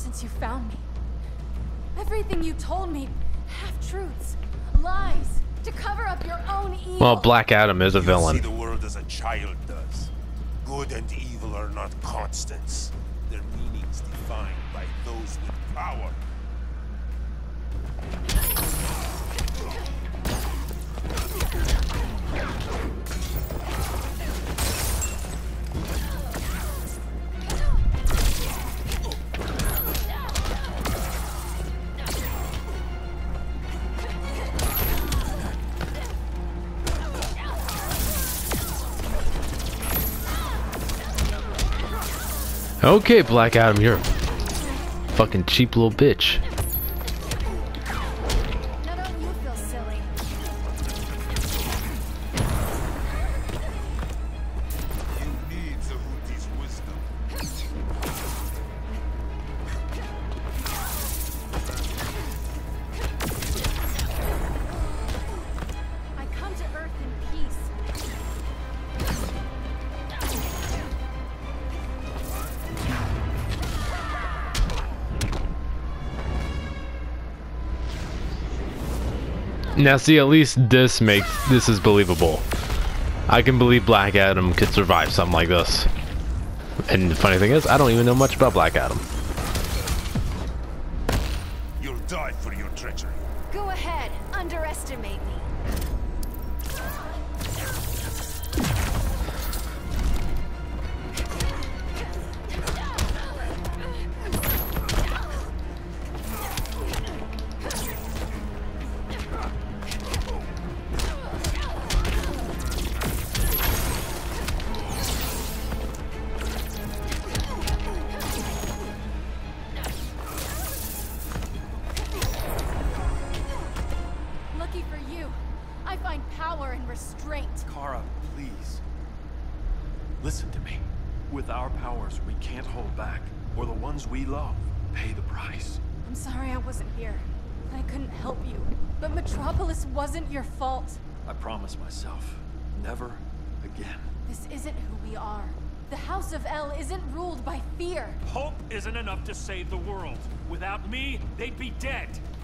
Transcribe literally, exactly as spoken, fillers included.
since you found me. Everything you told me, half-truths, lies, to cover up your own evil. Well, Black Adam is a villain. You see the world as a child does. Good and evil are not constants. Their meanings defined by those with power. Okay, Black Adam, you're a fucking cheap little bitch. Now don't you feel silly? You need Zahuti's wisdom. I come to Earth in peace. Now see, at least this makes this is believable. I can believe Black Adam could survive something like this. And the funny thing is, I don't even know much about Black Adam. You'll die for your treachery. Go ahead, underestimate me. Lucky for you, I find power in restraint. Kara, please. Listen to me. With our powers, we can't hold back. Or the ones we love pay the price. I'm sorry I wasn't here. I couldn't help you. But Metropolis wasn't your fault. I promise myself, never again. This isn't who we are. The House of El isn't ruled by fear. Hope isn't enough to save the world. Without me, they'd be dead.